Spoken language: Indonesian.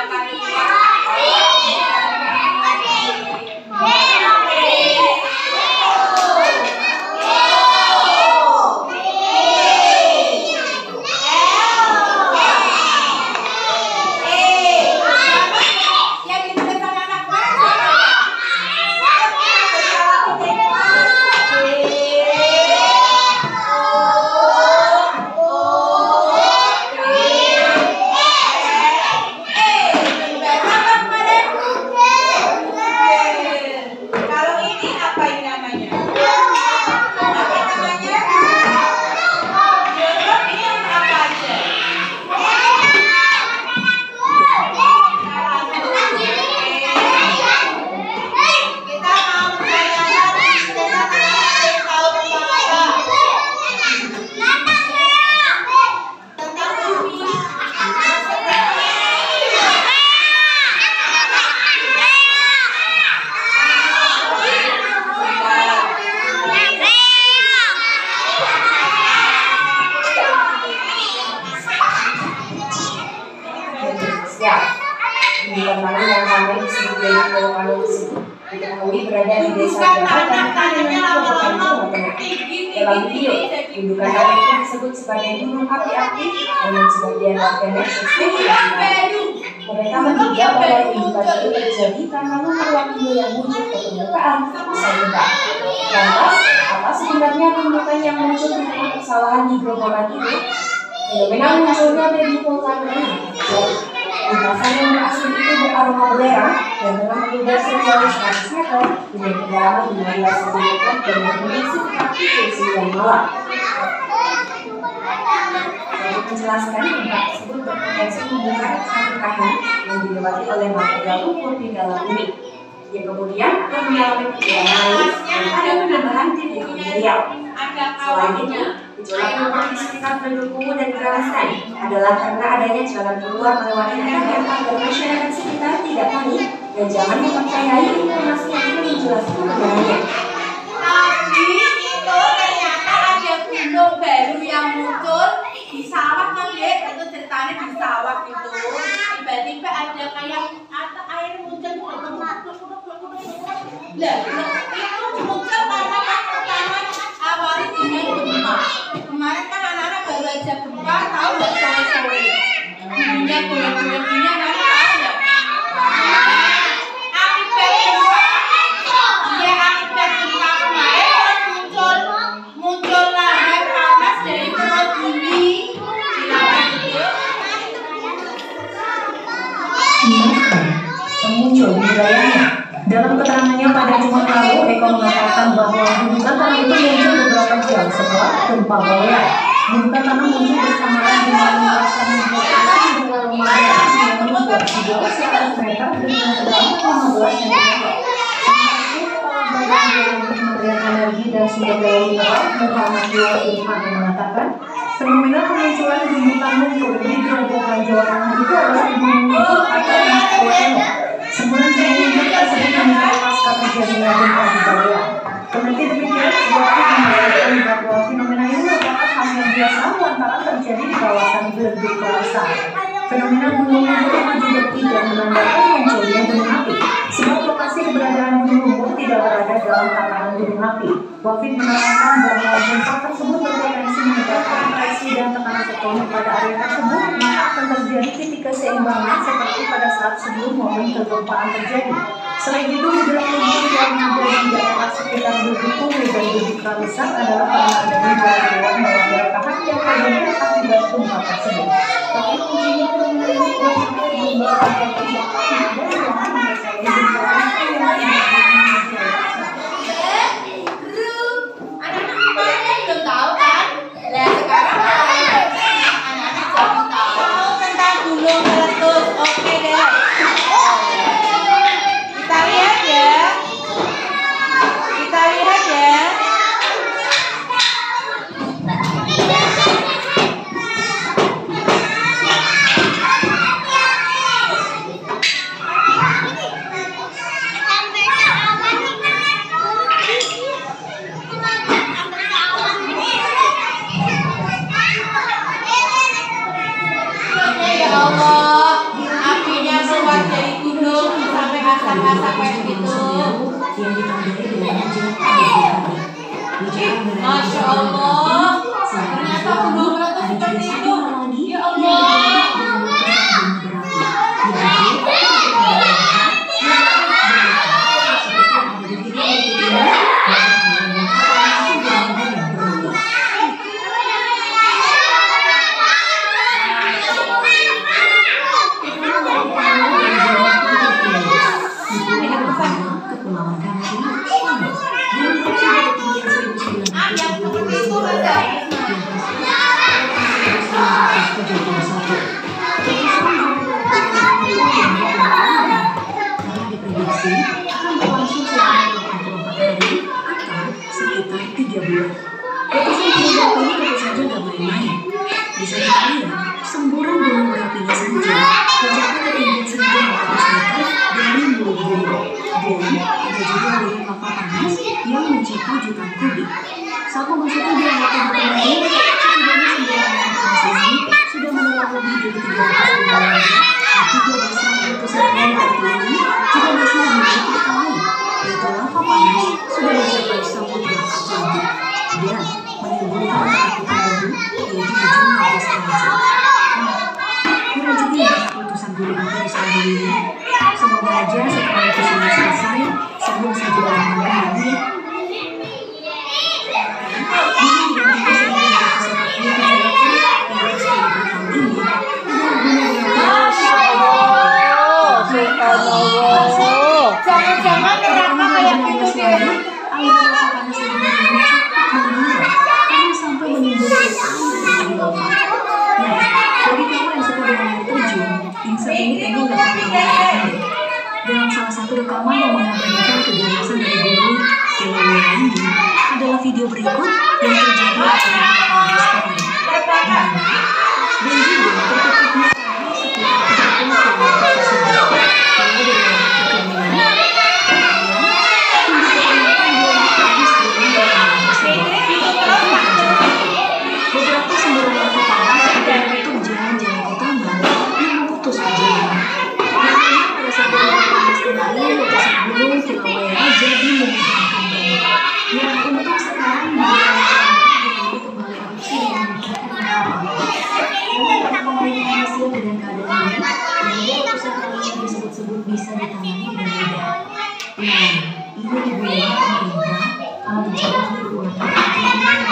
Mana yang ramai disebut dari Pulau Kano tersebut diketahui berada di desa Jawa dan Kabupaten Jawa Tengah. Dalam video, gundukan api itu disebut sebagai gunung api aktif, namun sebagian warganet berspekulasi. Mereka menduga bahwa gundukan itu terjadi karena lumpur video yang muncul ke permukaan usai ledak. Lantas, apa sebenarnya gundukan yang muncul di tengah persawahan di Grobogan itu? Fenomena munculnya baby vulkan ini. Lintasan yang berasal itu beraroma belerang dan telah mengubah sejauh 100 meter dengan kedalaman 15 cm dan berdiri sekitar pukul 9 malam. Untuk menjelaskan, tempat tersebut berpotensi membongkar satu kahar yang dilewati oleh material lumpur di dalam bumi. Yang kemudian akan mengalami pergerakan lain dan ada penambahan titik material. Selain itu, gejolak lumpur di sekitar penduduk kumuh dan Karawasan adalah karena adanya jalan keluar melewati area agar masyarakat sekitar tidak panik dan jangan mempercayai informasi yang belum menjelaskan kebenarannya. Tapi itu ternyata ada gunung baru yang muncul di sawah kan Dek, itu ceritanya di sawah gitu. Tiba-tiba ada kayak air muncul lah, itu muncul karena pas pertama awalnya dunia gempa. Kemarin kan anak-anak baru aja gempa, tahu nggak sore-sore? Dunia goyang-goyang gini anak-anak tahu nggak? Akibat gempa, iya akibat gempa kemarin muncul lahar panas dari perut bumi. Silakan itu. Muncul di wilayahnya. Dalam keterangannya pada Jumat lalu, Eko mengatakan bahwa gundukan tanah itu muncul beberapa jam setelah gempa bawah. Gundukan tanah muncul bersamaan dengan lintasan lokasi dengan lumayan yang membuat di bawah 100 meter dengan kedalaman 15 cm. Kepala Badan Kementerian Energi dan Sumber Daya Mineral Muhammad Irfan mengatakan, fenomena kemunculan gundukan lumpur di Grobogan Jawa Tengah itu adalah gunung lumpur atau volcano. Semburan gunung tersebut meninggal pasca terjadinya gempa di bawah. Kendati demikian, Wakil mengatakan bahwa fenomena ini merupakan hal yang biasa lantaran terjadi di kawasan Gleduk Karawasan. Fenomena gunung lumpur itu juga tidak menandakan munculnya gunung api, sebab lokasi keberadaan gunung lumpur tidak berada dalam tatanan gunung api. Wakil menerangkan bahwa gempa tersebut berpotensi menyebabkan presi dan tekanan tektonik pada area tersebut, maka akan terjadi titik keseimbangan seperti pada saat sebelum momen kegempaan terjadi. Selain itu, gejolak lumpur yang ada di daerah sekitar Bukit Kumu dan Bukit Karawasan adalah karena adanya jalan keluar melewati kahar yang terbongkar akibat gempa tersebut. Tapi kuncinya fenomena ini merupakan kegempaan dan yang belum tahu kan? Nah sekarang anak-anak jadi tahu tentang gunung meletus. Oke deh. Kita lihat ya. Kita lihat ya. Ya Allah, apinya rasa kayak gitu. Yang ditandai dengan wajah berbicara. Masya Allah, ternyata gunung meletus seperti itu. Ya Allah. Bisa kita lihat semburan gunung berapinya saja mencapai ketinggian 1.400 meter dari mulut gunung. Dan ada juga aliran lava panas yang mencapai jutaan kubik. Saat memasuki bulan Oktober kemarin, setidaknya semburan lava panas ini sudah menelan lebih dari 300 ribu warga. Tiga besar letusan gunung ini juga masih memiliki kota lain, yaitu lava panas sudah mencapai Samudra Atlantik dan menimbulkan ketakutan baru yaitu sejumlah destinasi. Kurang juga letusan gunung api di seluruh dunia. Semoga aja setelah letusan ini selesai, sebelum saja dalam kembali. Ini diganti sehingga letusan api dijalankan yang bersekitar tahun ini. Jangan-jangan neraka kayak gitu deh. Aliran lava panas yang memicu meninggal karena sampai menimbulkan air di lava. Nah, bagi kamu yang suka dengan air terjun, yang satu ini kayaknya nggak perlu dilakukan. Dalam salah satu rekaman yang mengabadikan keganasan dari gunung Kilauea ini adalah video berikut yang terjadi pada Kamis kemarin. Dan juga tertutupnya kami sekitar 30 km tersebut. Kalau dari kekeringan, beberapa semburan lava panas yang menutup jalan-jalan utama yang memutus perjalanan. Namun pada saat bulan Kamis kemarin, letusan gunung Kilauea jadi membutuhkan banyak. Yang untuk sekarang menjadi kembali erupsi dengan meningkatkan lava panas. Lalu karena pemerintah Indonesia dengan keadaan ini, sehingga letusan panas yang disebut-sebut bisa ditangani dengan mudah. Nah, ini dibilang pemerintah akan mencoba untuk menggunakan